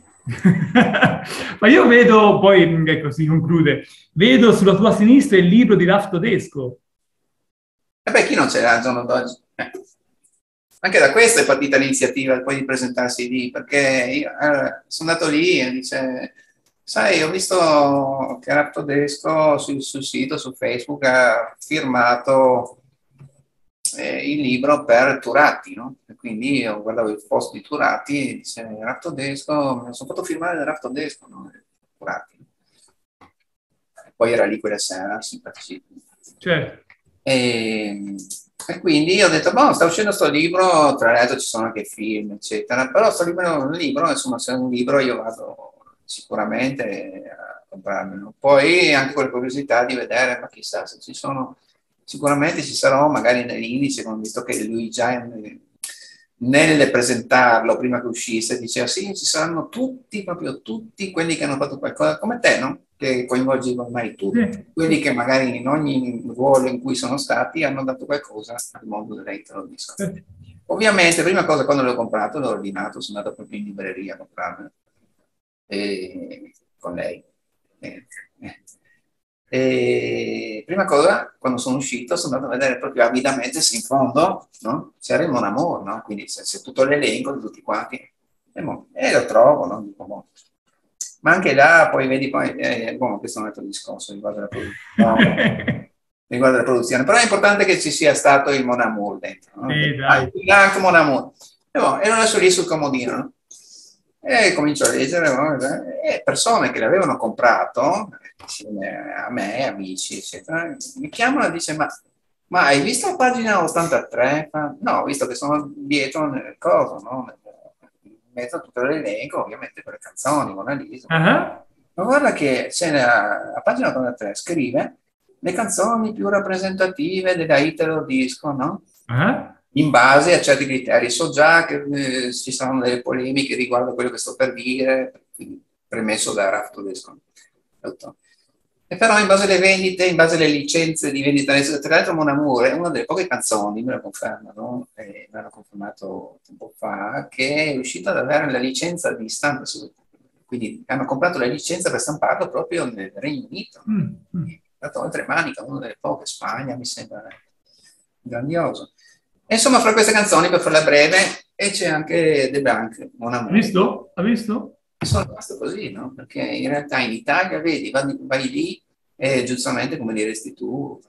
Ma io vedo, poi, ecco, si conclude, vedo sulla tua sinistra il libro di Raf Todesco. E beh, chi non ce l'ha al giorno d'oggi? Eh. Anche da questo è partita l'iniziativa poi di presentarsi lì, perché io eh, sono andato lì e dice, sai, ho visto che Raf Todesco sul, sul sito, su Facebook, ha firmato eh, il libro per Turati, no? E quindi io guardavo il post di Turati e dice, Raf Todesco, mi sono fatto firmare da Raf Todesco, no? Turati. E poi era lì quella sera, simpaticissimo. Certo. E... E quindi ho detto, boh, sta uscendo sto libro, tra l'altro ci sono anche film, eccetera, però sto libro, un libro, insomma, se è un libro io vado sicuramente a comprarmelo. Poi anche con la curiosità di vedere, ma chissà se ci sono, sicuramente ci sarò magari nell'indice, visto che lui già nel presentarlo, prima che uscisse, diceva sì, ci saranno tutti, proprio tutti quelli che hanno fatto qualcosa, come te, no? Che coinvolgi ormai tutti, sì. Quelli che magari in ogni ruolo in cui sono stati hanno dato qualcosa al mondo dell'Italo Disco. Sì. Ovviamente, prima cosa, quando l'ho comprato, l'ho ordinato, sono andato proprio in libreria a comprarlo e... con lei. E... E prima cosa, quando sono uscito, sono andato a vedere proprio avidamente se in fondo, no? C'era il Mon Amour, no? Quindi c'è tutto l'elenco di tutti quanti. E, mo, e lo trovo, no? Dico, boh. Ma anche là poi vedi, poi, eh, boh, questo è un altro discorso riguardo la produzione, riguardo la produzione, però è importante che ci sia stato il Mon Amour dentro, no? Sì, dai. Anche, anche Mon Amour. E, boh, ero adesso lì sul comodino, no? E comincio a leggere, no? E persone che l'avevano comprato, insieme a me, amici, eccetera, mi chiamano e dicono, ma, ma hai visto la pagina ottantatré? Fa, no, ho visto che sono dietro nel coso, no? In mezzo a tutto l'elenco, ovviamente per le canzoni, Mona Lisa. Uh-huh. Ma guarda che c'è la, la pagina ottantatré, scrive le canzoni più rappresentative della Italo Disco, no? Uh-huh. In base a certi criteri. So già che eh, ci saranno delle polemiche riguardo a quello che sto per dire, quindi premesso da Raf Tedesco. E però in base alle vendite, in base alle licenze di vendita, tra l'altro Mon Amour è una delle poche canzoni, me lo confermano, e me l'hanno confermato tempo fa, che è riuscita ad avere la licenza di stampa, quindi hanno comprato la licenza per stamparlo proprio nel Regno Unito. Mm. È stato oltre manica, una delle poche, Spagna mi sembra grandioso. E insomma, fra queste canzoni, per farla breve, e c'è anche The Bank, Mon Amour. Ha visto? Ha visto? Sono rimasto così, no? Perché in realtà in Italia, vedi, vai, vai lì e giustamente, come diresti tu,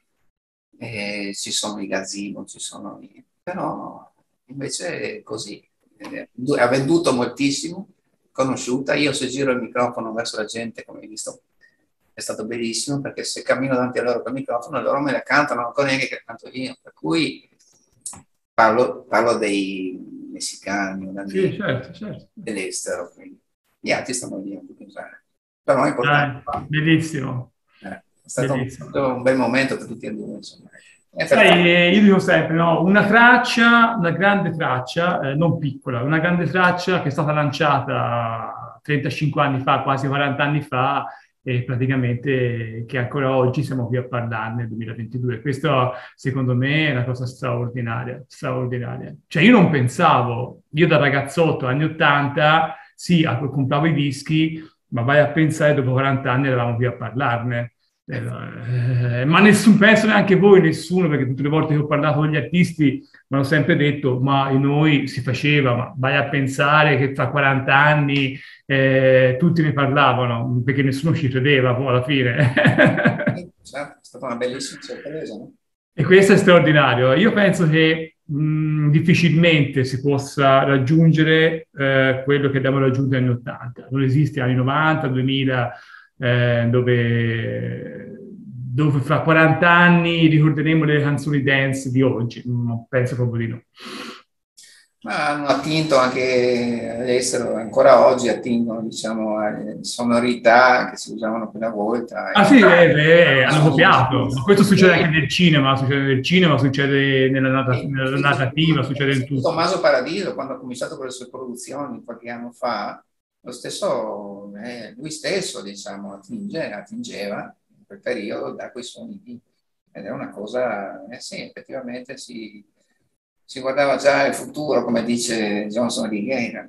eh, ci sono i gazebo, ci sono i... però invece è così. Eh, ha venduto moltissimo, conosciuta. Io se giro il microfono verso la gente, come hai visto, è stato bellissimo, perché se cammino davanti a loro con il microfono, loro me la cantano, non ancora neanche che la canto io. Per cui parlo, parlo dei messicani, sì, certo, certo. dell'estero, quindi gli altri stanno lì a usare. Però è importante. Dai, bellissimo. Eh, è stato bellissimo. Un, un bel momento per tutti e due, insomma. Sai, io dico sempre, no, una traccia, una grande traccia, eh, non piccola, una grande traccia che è stata lanciata trentacinque anni fa, quasi quaranta anni fa, e praticamente che ancora oggi siamo qui a parlarne nel duemilaventidue. Questo, secondo me, è una cosa straordinaria, straordinaria. Cioè, io non pensavo, io da ragazzotto, anni ottanta, sì, compravo i dischi, ma vai a pensare, dopo quaranta anni eravamo qui a parlarne. Eh, ma nessuno, penso neanche voi, nessuno, perché tutte le volte che ho parlato con gli artisti mi hanno sempre detto, ma in noi si faceva, ma vai a pensare che tra quaranta anni eh, tutti ne parlavano, perché nessuno ci credeva poi alla fine. Certo, è stata una bellissima sorpresa, no? E questo è straordinario. Io penso che mh, difficilmente si possa raggiungere eh, quello che abbiamo raggiunto negli anni ottanta. Non esiste anni novanta, duemila, eh, dove, dove fra quaranta anni ricorderemo le canzoni dance di oggi. Non penso proprio di no. Ma hanno attinto anche all'estero, ancora oggi attingono, diciamo, alle sonorità che si usavano quella volta. Ah sì, eh, eh, hanno copiato, ma questo succede anche nel cinema, succede nel cinema, succede nella, narra- nella narrativa, succede in tutto. Tommaso Paradiso, quando ha cominciato con le sue produzioni qualche anno fa, lo stesso, eh, lui stesso, diciamo, attinge, attingeva in quel periodo da quei suoni lì. Ed è una cosa, eh sì, effettivamente si... si guardava già il futuro, come dice Johnson Righeira.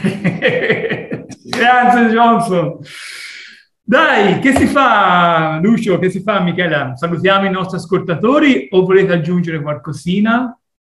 Grazie Johnson. Dai, che si fa, Lucio? Che si fa, Michela? Salutiamo i nostri ascoltatori o volete aggiungere qualcosina?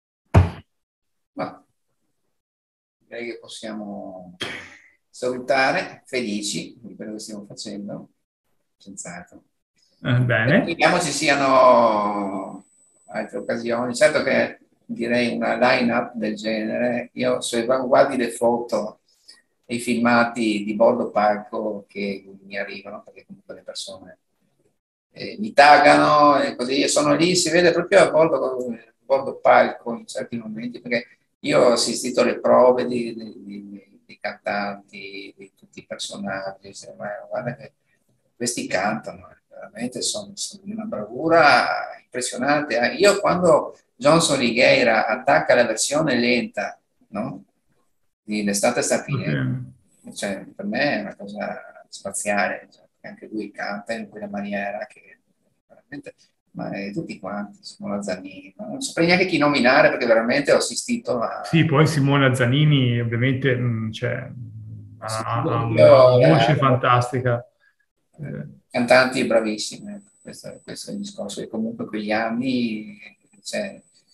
No. Direi che possiamo salutare, felici di quello che stiamo facendo, senz'altro. Eh, bene. Speriamo ci siano altre occasioni. Certo che direi una line-up del genere. Io se guardi le foto e i filmati di bordo palco che mi arrivano, perché comunque le persone eh, mi taggano e così, io sono lì, si vede proprio a bordo, a bordo palco in certi momenti, perché io ho assistito alle prove di, di, di, di cantanti, di tutti i personaggi, ma guarda che questi cantano, veramente sono, sono di una bravura impressionante. Io quando Johnson Righeira attacca la versione lenta, no? Di L'estate sta finendo, okay. Cioè, per me è una cosa spaziale, cioè, anche lui canta in quella maniera che veramente, ma è tutti quanti, Simona Zanini, non saprei neanche chi nominare perché veramente ho assistito a... Sì, poi Simona Zanini ovviamente mh, cioè, ha, sì, ha una voce eh, fantastica. Eh. Cantanti bravissimi, questo, questo è il discorso, e comunque quegli anni... Cioè,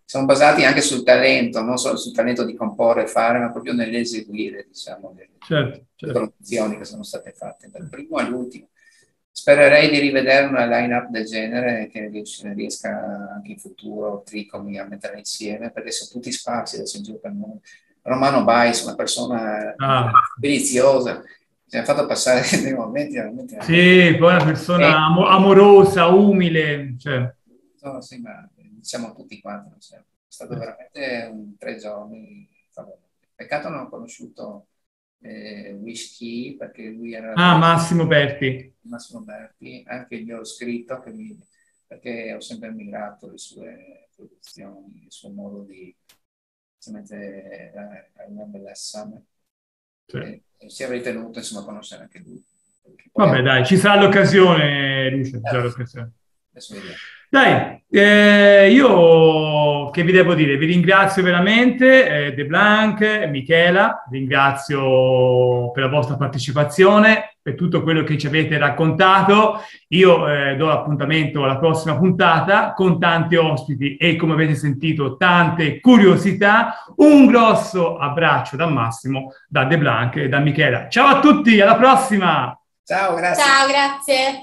sono basati anche sul talento, non solo sul talento di comporre e fare, ma proprio nell'eseguire, diciamo, le, certo, certo. produzioni che sono state fatte, dal primo all'ultimo. Spererei di rivedere una line-up del genere che riesca anche in futuro Tricomi a mettere insieme, perché sono tutti sparsi adesso in giro per il mondo. Romano Bais, una persona ah. deliziosa, ci ha fatto passare dei momenti veramente... Sì, poi una persona eh, am amorosa, umile. Cioè. No, sì, ma diciamo tutti quanti. È stato veramente un tre giorni favoloso. Peccato non ho conosciuto eh, Whisky, perché lui era... Ah, Massimo Berti. Massimo Berti, anche gli ho scritto, che mi, perché ho sempre ammirato le sue produzioni, il suo modo di... È una bellezza. Sì. E, e si avrei tenuto insomma a conoscere anche lui. Vabbè è... dai, ci sarà l'occasione, Lucio, eh, l'occasione. Adesso vediamo. Dai, eh, io che vi devo dire? Vi ringrazio veramente, eh, De Blanc, Michela, ringrazio per la vostra partecipazione, per tutto quello che ci avete raccontato. Io eh, do appuntamento alla prossima puntata con tanti ospiti e, come avete sentito, tante curiosità. Un grosso abbraccio da Massimo, da De Blanc e da Michela. Ciao a tutti, alla prossima! Ciao, grazie! Ciao, grazie!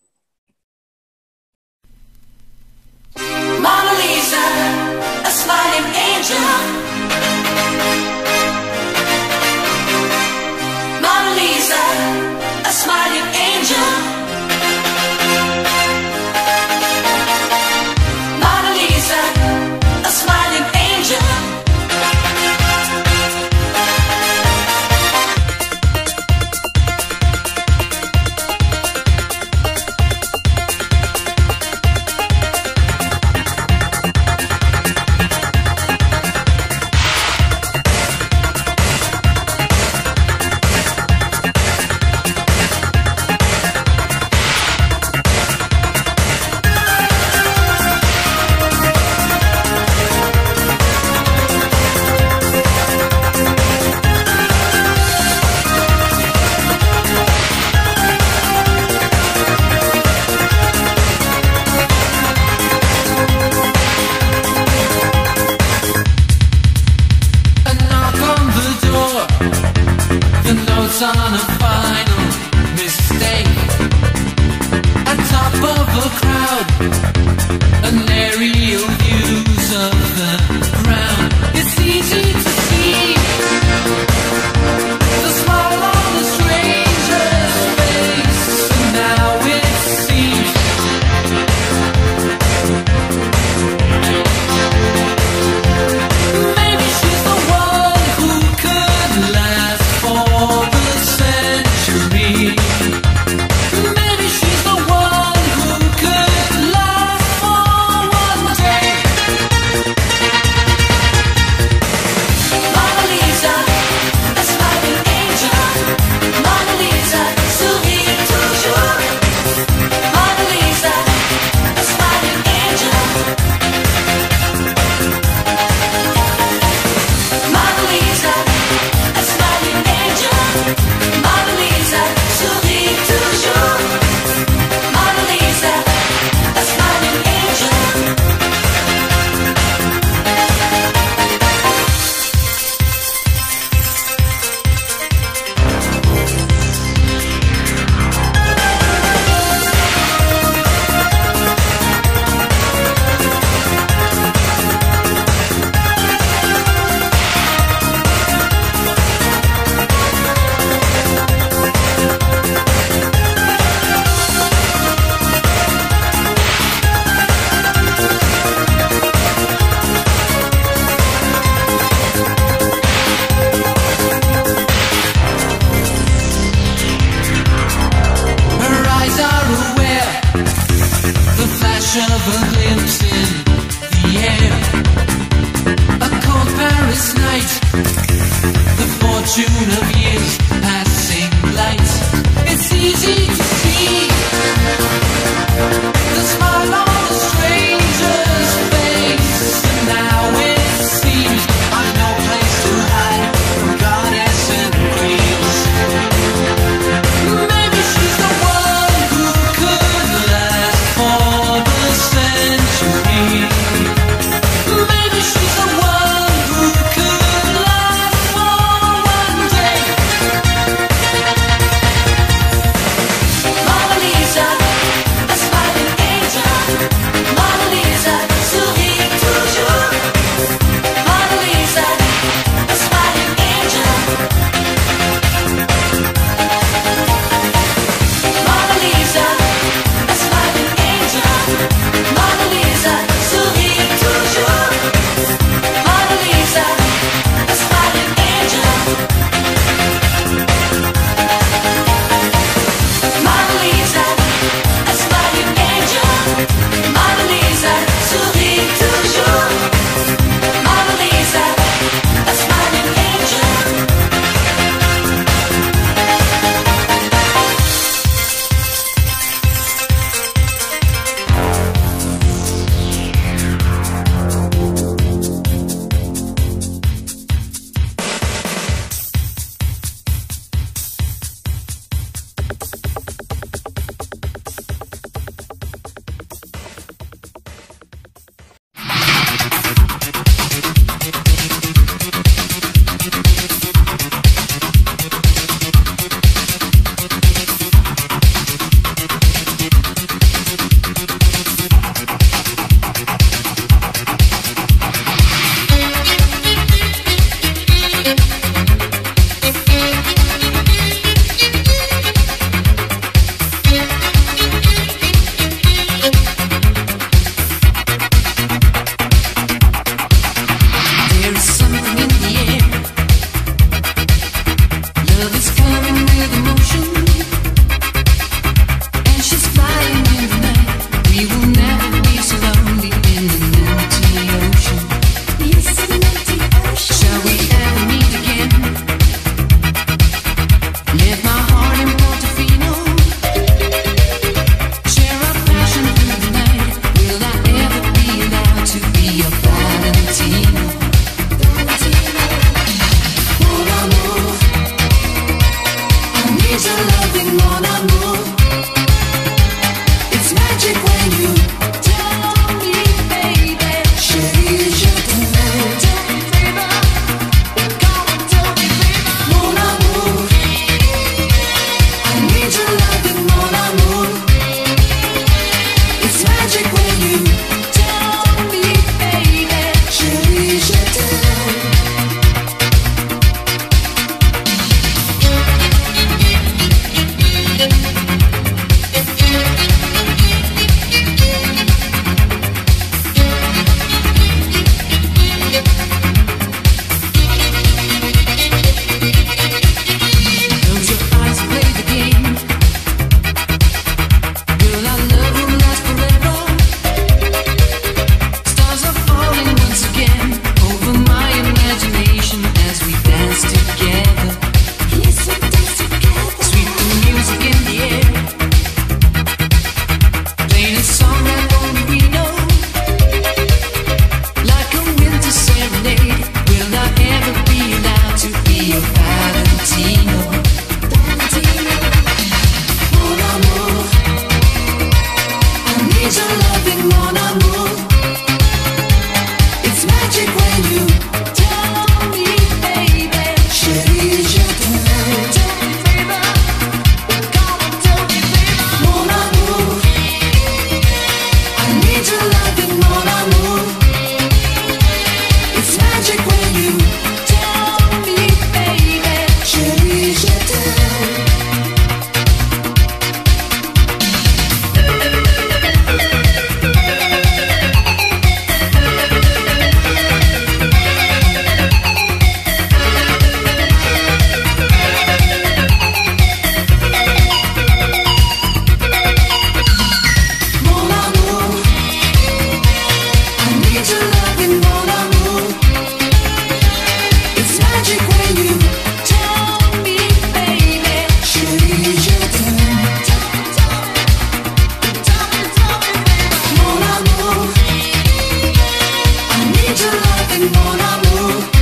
Mona Lisa, a smiling angel. Mona Lisa, a smiling angel. Mona Lisa, a smiling angel. On a final mistake, at top of a crowd, an aerial views of the ground. It's easy to see the smile on the stranger's face, and now it seems maybe she's the one who could last for century. Maybe she's the one who could last for one day. you.